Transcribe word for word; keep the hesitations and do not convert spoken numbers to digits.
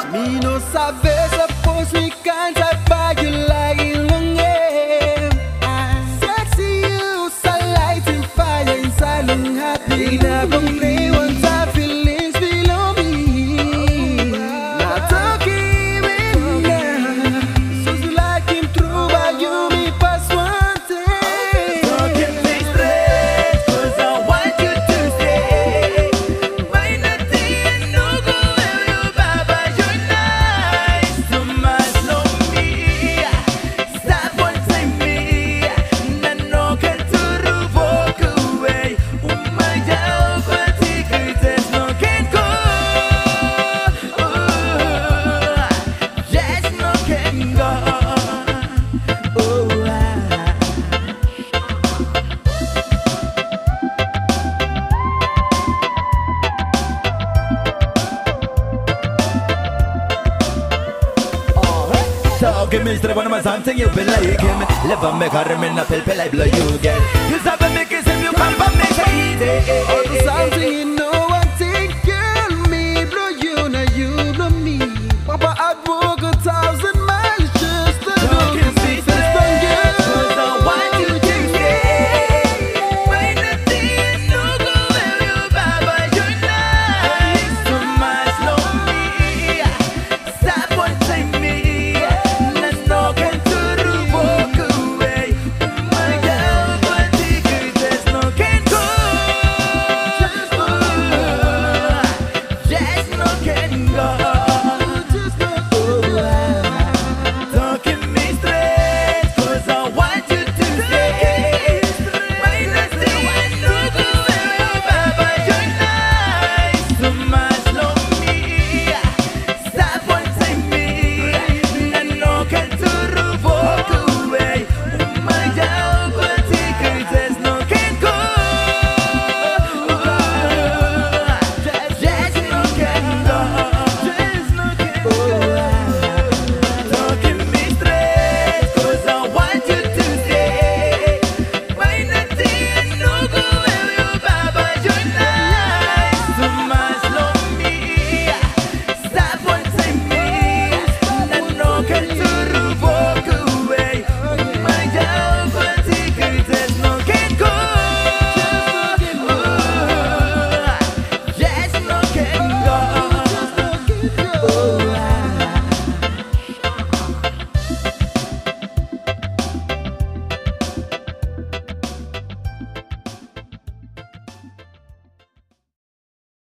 Me no sabe, suppose me can't buy you like in one game. Sexy you, so lighting fire inside long happy. Never play once I feelings below me. Now talking in there, so like him through by you me pass one day. Talking me straight, cause I want you to stay. Why not say no go where you baba you nice. So much love me, stop one time me. Na no can to walk away. Oh my God, but there's no can go. Yes, no can go. Oh, ah. So give me straight one of my something you be like him. Live on me car me na pel pel I blow you girl. You sabe me